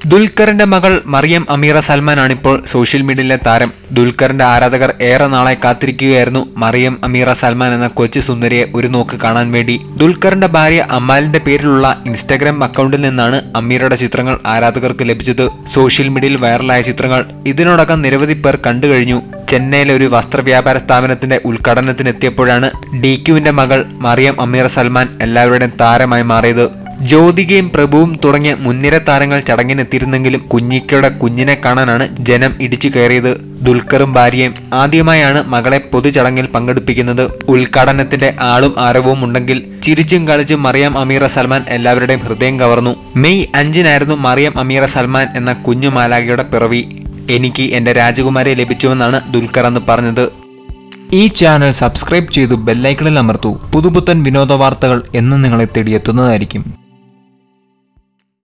ദുൽഖറിന്റെ മകൾ മറിയം അമീറ സൽമാൻ ആണിപ്പോൾ സോഷ്യൽ മീഡിയയിലെ താരം. ദുൽഖറിന്റെ ആരാധകർ ഏറെ നാളായി കാത്തിരിക്കുകയായിരുന്നു മറിയം അമീറ സൽമാൻ എന്ന കൊച്ചു സുന്ദരിയെ ഒരു നോക്ക് കാണാൻ വേണ്ടി. ദുൽഖറിന്റെ ഭാര്യ അമാലിന്റെ പേരിലുള്ള ഇൻസ്റ്റാഗ്രാം അക്കൗണ്ടിൽ നിന്നാണ് അമീറയുടെ ചിത്രങ്ങൾ ആരാധകർക്ക് ലഭിച്ചത്. സോഷ്യൽ മീഡിയയിൽ വൈറലായ ചിത്രങ്ങൾ ഇതിനോടകം നിരവധി പേർ കണ്ടുകഴിഞ്ഞു. ചെന്നൈയിലെ ഒരു വസ്ത്രവ്യാപാര സ്ഥാപനത്തിന്റെ ഉദ്ഘാടനത്തിനെത്തിയപ്പോഴാണ് DQവിന്റെ മകൾ മറിയം അമീറ സൽമാൻ എല്ലാവരുടെയും താരമായി മാറിയത്. ജ്യോതികയും പ്രഭുവും തുടങ്ങിയ മുൻനിര താരങ്ങൾ ചടങ്ങിനെത്തിയിരുന്നെങ്കിലും കുഞ്ഞിക്കയുടെ കുഞ്ഞിനെ കാണാനാണ് ജനം ഇടിച്ചു കയറിയത്. ദുൽഖറും ഭാര്യയും ആദ്യമായാണ് മകളെ പൊതുചടങ്ങിൽ പങ്കെടുപ്പിക്കുന്നത്. ഉദ്ഘാടനത്തിന്റെ ആളും ആരവവും ഉണ്ടെങ്കിൽ ചിരിച്ചും കളിച്ചും മറിയം അമീറ സൽമാൻ എല്ലാവരുടെയും ഹൃദയം കവർന്നു. മെയ് 5-നായിരുന്നു മറിയം അമീറ സൽമാൻ എന്ന കുഞ്ഞു മാലാഖയുടെ പിറവി. എനിക്ക് എന്റെ രാജകുമാരിയെ ലഭിച്ചുവെന്നാണ് ദുൽഖർ അന്ന് പറഞ്ഞത്. ഈ ചാനൽ സബ്സ്ക്രൈബ് ചെയ്തു ബെല്ലൈക്കണിൽ അമർത്തൂ. പുതുപുത്തൻ വിനോദ വാർത്തകൾ എന്നും നിങ്ങളെ തേടിയെത്തുന്നതായിരിക്കും.